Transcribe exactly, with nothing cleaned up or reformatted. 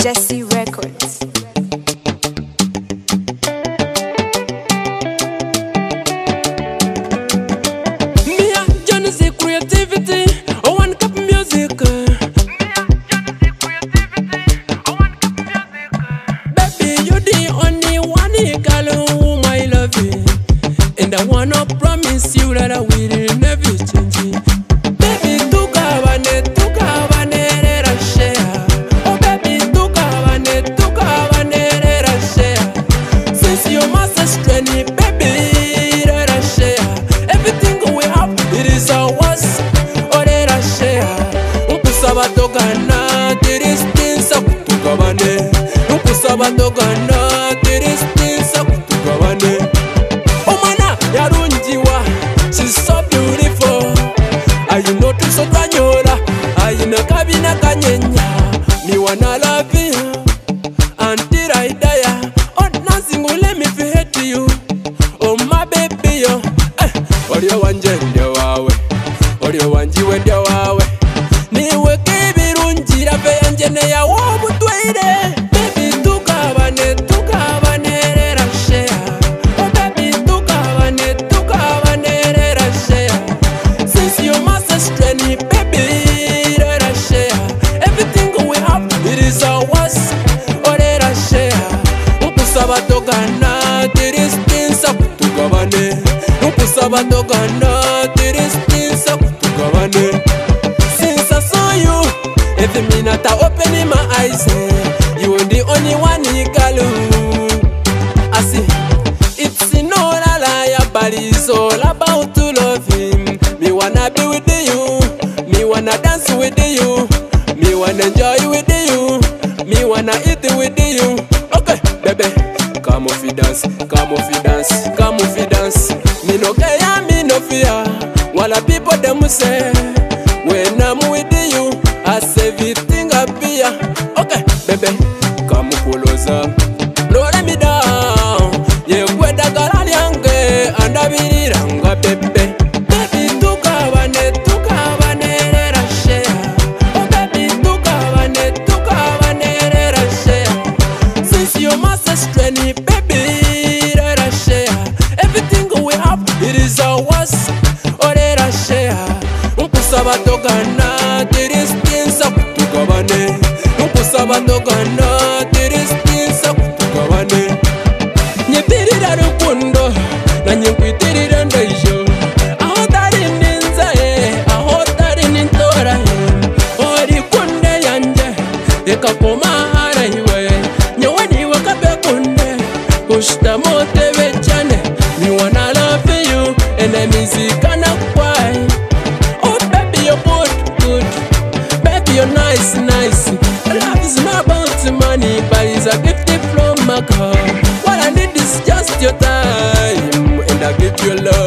Jesse Records. Mia Genesis creativity, oh one cup music. Baby, you the only one, girl, whom I love you, and I wanna promise you that I will never change it. Baby, tu cabane, tu cabane, era share. Oh baby, tu cabane, tu cabane, era share. Since you must strain it, baby, era share. Everything we have, it is ours. Oh, era share. Ukusaba togana, tiristinsa kutukabane. Ukusaba togana, tiristinsa kutukabane. Oh mana, yarunjiwa, she's so beautiful. I know to so kanyola, I know kabina kanyenya. Me wanna love you until I die. Oh, nothing will let me forget you. Oh my baby, yo. Eh, Oreo wanje ndio wawe, Oreo wanjiwe ndio wawe. Niwe kibirunjira pe yanjene ya wobu twaire. Baby tukabane, tukabane rera share. Oh baby tukabane, tukabane rera share. Since you must strain it, baby, rera share. Everything we have, it is ours. Oh rera share. Ukusaba togana, tiristinsa kutukabane. Ukusaba togana, tiristinsa kutukabane. Since I saw you, every minute I open in my eyes, eh, you are the only one, girl. I see, it's no lie, but it's all about to love him. Me wanna be with you, me wanna dance with you, me wanna enjoy with you, me wanna eat with you. Okay, baby, come off you dance, come off you dance, come off you dance. Me no care, me no fear. While people them say, when I'm with you, I say everything appear. Okay, baby, come closer, roll me down. Yeah, where the girl yange and I be ranga, baby. Baby, tu cabane, tu cabane, rera share. Oh baby, tu cabane, tu cabane, rera share. Since you must strain it, baby, rera share. Everything we have, it is ours. Oh rera share. Ukusaba togana, tiristinsa kutukabane. Ukusaba togana, tiristinsa kutukabane. Nyitirira rukundo, na nyikwitirira ndaisho. Aho tari ninza eh, aho tari nintora eh. Ori kunde yanje, eka koma hara iwe. Nyewe niwe kape kunde, kushta mote vechane. Me wanna love you, and I music and I cry. Oh baby, you're good, good. Baby, you're nice, nice. Love is not about money, but it's a gift from my God. What I need is just your time, and I give you love.